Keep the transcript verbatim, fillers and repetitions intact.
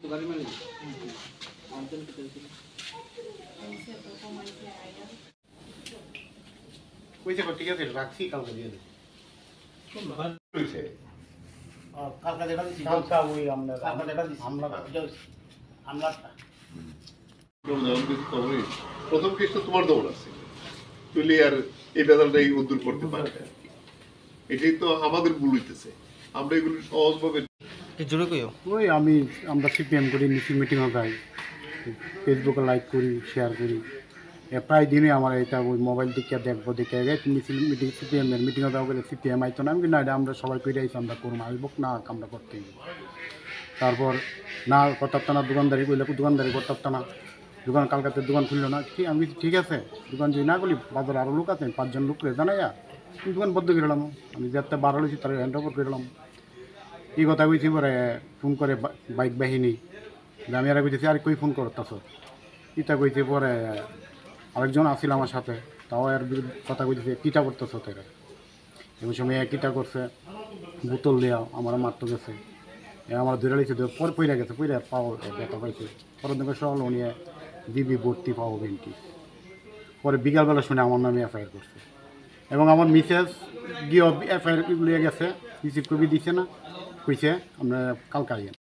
গাড়ি মালিক আমতেন কি চলছিল কইছে ঠিক আছে রাখছি কালকে দিয়ে দেব হয়েছে কালকে যেটা দিছি কালকে ওই আমরা কালকে যেটা দিছি আমরা আমরা প্রথম কেসটা তোমার দৌড় আছে তুই আর এই বেদালটাই উদ্ধার করতে পারবে এটাই তো আমাদের ভুল হইতেছে আমরা এগুলো সহজভাবে জোরে কইও ওই আমি আমরা সিপিএম করি মিছিল মিটিংও যাই ফেসবুকে লাইক করি শেয়ার করি এ প্রায় দিনই আমার এটা ওই মোবাইল দিকে দেখবো দেখে গেছে মিছিল মিটিং সিপিএমের মিটিংও যাওয়া গেলে সিপিএম আইতো না আমি না এটা আমরা সবাই করে আইছি আমরা করবো আসবো না আমরা করতে তারপর না করতে না দোকানদারি করলে দোকানদারি করতে না দোকান কালকাতে দোকান খুললো না ঠিক আমি ঠিক আছে দোকান যদি না করলি বাজারে আরও লোক আছে পাঁচজন লোক করে জানাইয়া দোকান বদ্ধ করে এলাম আমি যাতে বারো লইছি তার হ্যান্ড ওভার করে এলাম এই কথা কইছি পরে ফোন করে বাইক বাহিনী আমি আর কইতেছি আর কই ফোন করতেছ ইটা কইছি পরে আরেকজন আসিল আমার সাথে তাও আর কথা কইতেছে কিটা করতেছ তোরা এমন সময় কিটা করছে বোতল দেওয়া আমার মারতে গেছে আমার ধরে লিখছে পর পইরা গেছে পইরা পাও ব্যথা পাইছে পরের দিকে সকাল নিয়ে দিবি ভর্তি পাও বেঞ্চি পরে বিকালবেলা শুনে আমার নামে এফআইআর করছে এবং আমার মিসেস গিয়ে এফআইআর লিয়ে গেছে রিসিভ কপি দিছে না কইছে আমরা কালকে আইয়েন